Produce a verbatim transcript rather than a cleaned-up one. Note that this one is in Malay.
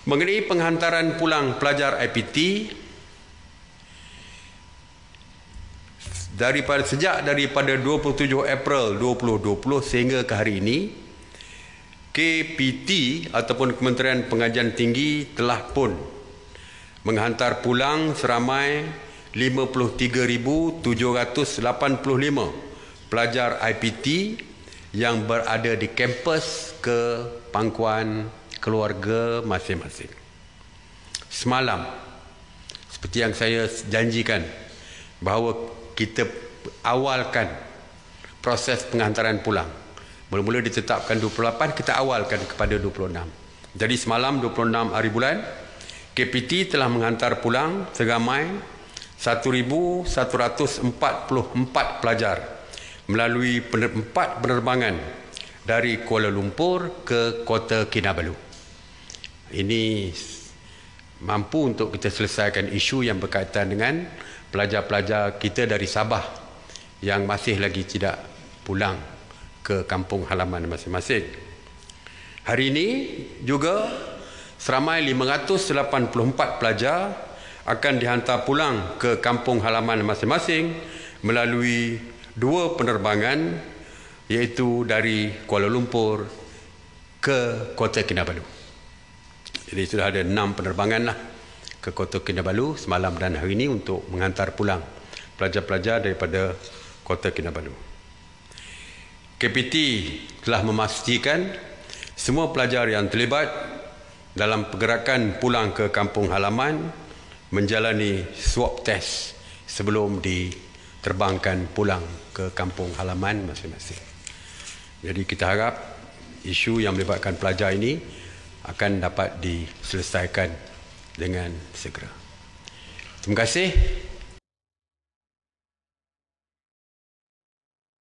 Mengenai penghantaran pulang pelajar I P T, daripada sejak daripada dua puluh tujuh April dua ribu dua puluh sehingga ke hari ini, K P T ataupun Kementerian Pengajian Tinggi telah pun menghantar pulang seramai lima puluh tiga ribu tujuh ratus lapan puluh lima pelajar I P T yang berada di kampus ke pangkuan keluarga masing-masing. Semalam, seperti yang saya janjikan, bahawa kita awalkan proses penghantaran pulang. Mula-mula ditetapkan dua puluh lapan, kita awalkan kepada dua puluh enam. Jadi semalam dua puluh enam hari bulan, K P T telah menghantar pulang seramai satu ribu satu ratus empat puluh empat pelajar melalui empat penerbangan dari Kuala Lumpur ke Kota Kinabalu. Ini mampu untuk kita selesaikan isu yang berkaitan dengan pelajar-pelajar kita dari Sabah yang masih lagi tidak pulang ke kampung halaman masing-masing. Hari ini juga seramai lima ratus lapan puluh empat pelajar akan dihantar pulang ke kampung halaman masing-masing melalui dua penerbangan, iaitu dari Kuala Lumpur ke Kota Kinabalu. Jadi sudah ada enam penerbangan lah ke Kota Kinabalu semalam dan hari ini untuk menghantar pulang pelajar-pelajar daripada Kota Kinabalu. K P T telah memastikan semua pelajar yang terlibat dalam pergerakan pulang ke kampung halaman menjalani swab test sebelum diterbangkan pulang ke kampung halaman masing-masing. Jadi kita harap isu yang melibatkan pelajar ini akan dapat diselesaikan dengan segera. Terima kasih.